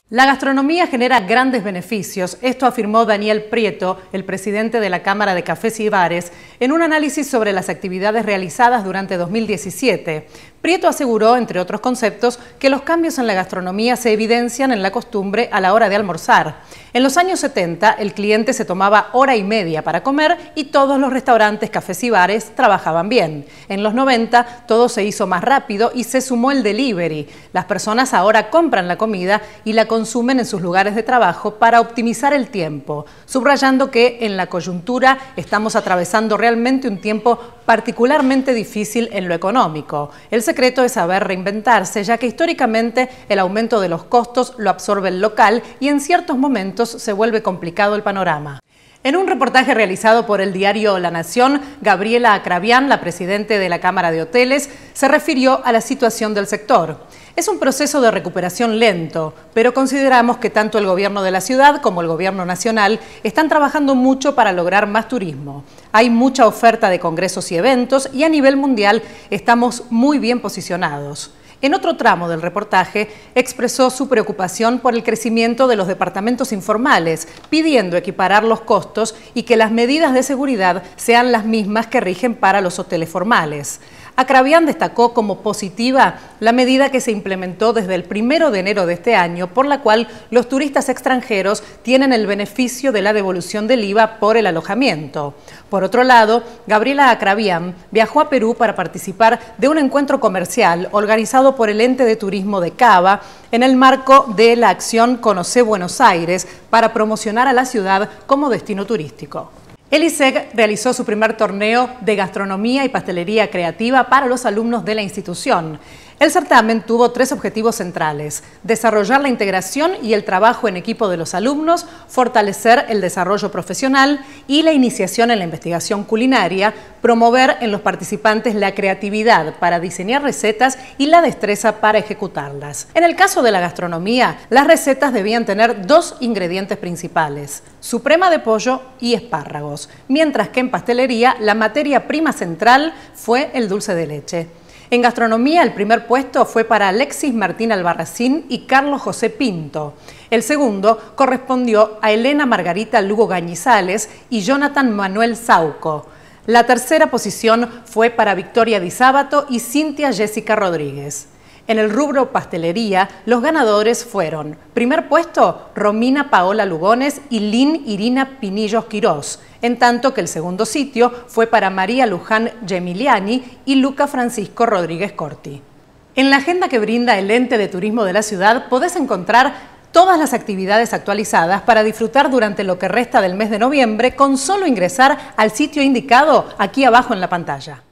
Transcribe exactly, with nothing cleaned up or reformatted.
La gastronomía genera grandes beneficios. Esto afirmó Daniel Prieto, el presidente de la Cámara de Cafés y Bares, en un análisis sobre las actividades realizadas durante dos mil diecisiete. Prieto aseguró, entre otros conceptos, que los cambios en la gastronomía se evidencian en la costumbre a la hora de almorzar. En los años setenta, el cliente se tomaba hora y media para comer y todos los restaurantes, cafés y bares trabajaban bien. En los noventa, todo se hizo más rápido y se sumó el delivery. Las personas ahora compran la comida y la consumen en sus lugares de trabajo para optimizar el tiempo, subrayando que en la coyuntura estamos atravesando realmente un tiempo particularmente difícil en lo económico. El secreto es saber reinventarse, ya que históricamente el aumento de los costos lo absorbe el local y en ciertos momentos se vuelve complicado el panorama. En un reportaje realizado por el diario La Nación, Gabriela Acravian, la presidenta de la Cámara de Hoteles, se refirió a la situación del sector. Es un proceso de recuperación lento, pero consideramos que tanto el gobierno de la ciudad como el gobierno nacional están trabajando mucho para lograr más turismo. Hay mucha oferta de congresos y eventos y a nivel mundial estamos muy bien posicionados. En otro tramo del reportaje expresó su preocupación por el crecimiento de los departamentos informales, pidiendo equiparar los costos y que las medidas de seguridad sean las mismas que rigen para los hoteles formales. Acravian destacó como positiva la medida que se implementó desde el primero de enero de este año, por la cual los turistas extranjeros tienen el beneficio de la devolución del I V A por el alojamiento. Por otro lado, Gabriela Acravian viajó a Perú para participar de un encuentro comercial organizado por el Ente de Turismo de Cava en el marco de la acción Conocé Buenos Aires para promocionar a la ciudad como destino turístico. El I S E C realizó su primer torneo de gastronomía y pastelería creativa para los alumnos de la institución. El certamen tuvo tres objetivos centrales: desarrollar la integración y el trabajo en equipo de los alumnos, fortalecer el desarrollo profesional y la iniciación en la investigación culinaria, promover en los participantes la creatividad para diseñar recetas y la destreza para ejecutarlas. En el caso de la gastronomía, las recetas debían tener dos ingredientes principales: suprema de pollo y espárragos, mientras que en pastelería la materia prima central fue el dulce de leche. En gastronomía, el primer puesto fue para Alexis Martín Albarracín y Carlos José Pinto. El segundo correspondió a Elena Margarita Lugo Gañizales y Jonathan Manuel Sauco. La tercera posición fue para Victoria Di Sábato y Cintia Jessica Rodríguez. En el rubro pastelería, los ganadores fueron: primer puesto, Romina Paola Lugones y Lynn Irina Pinillos Quirós, en tanto que el segundo sitio fue para María Luján Gemiliani y Luca Francisco Rodríguez Corti. En la agenda que brinda el Ente de Turismo de la ciudad podés encontrar todas las actividades actualizadas para disfrutar durante lo que resta del mes de noviembre con solo ingresar al sitio indicado aquí abajo en la pantalla.